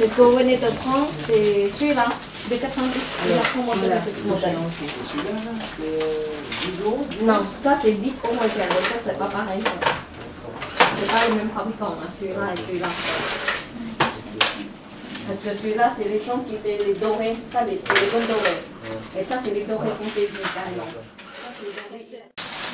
C'est ce que vous venez de prendre, c'est celui-là, de 90. Il a commencé avec ce modèle. Celui-là, c'est 10 euros. Non, ça c'est 10 euros moins cher, ça c'est pas pareil. C'est pas le même fabricant, hein, celui-là et celui-là. Parce que celui-là, c'est les gens qui font les dorés, ça c'est les bonnes dorés. Et ça, c'est les dorés fantaisie, carrément. Ça, c'est les dorés.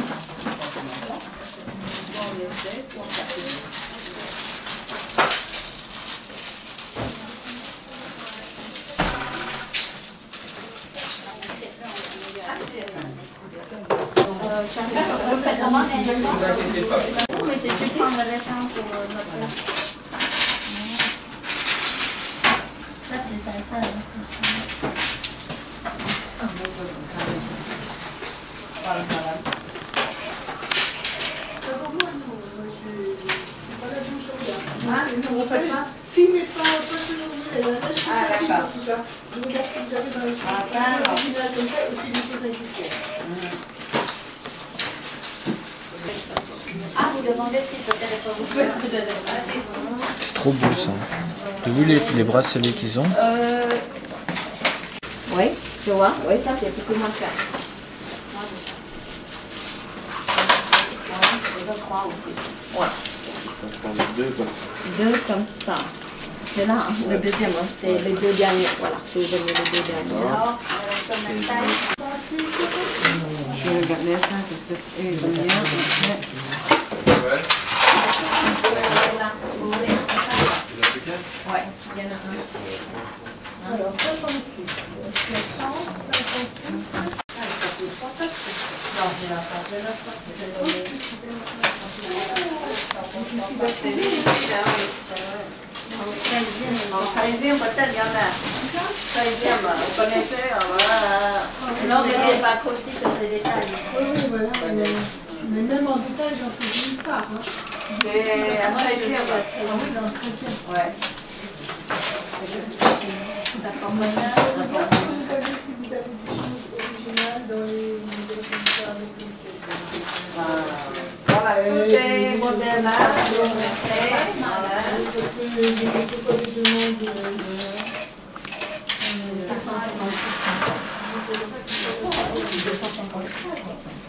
Vous faites comment, mais j'ai dû prendre le restant pour notre... Ça, c'est ça. Si, mais pas chez nous. Ah, d'accord. Je regarde ce que vous avez dans les choses. L'original comme ça, et puis les choses indiquées. Ah, vous demandez si peut-être vous avez C'est trop beau ça. T'as vu les bracelets qu'ils ont? Oui, tu vois, oui, ça c'est beaucoup moins cher. Je crois aussi. Ouais. On prend deux comme ça. Deux comme ça. C'est là, hein, le deuxième, hein, c'est les deux derniers. Voilà, je vais vous donner les deux derniers. Alors, comme taille. Je vais regarder ça, c'est sûr. Et combien? Ouais. Là, vous voulez un comme ça? Ouais, il y en a un. Alors, 66, 60, 58. Ah, ça peut pas passer. Non, j'ai la porte de la porte. C'est bien, En 13e, peut-être, il y en a. 13e, on connaissait, voilà. Non, mais c'est pas qu'aussi sur ces détails. oui, voilà. Mais même en détail, j'en fais une part. C'est à 13e. Oui, dans le 13e. Ouais. Ça prend moins cher. Si vous avez des choses originales dans les avec les Voilà, tous les modèles là, on les fait. Voilà. Deux cent cinquante-six.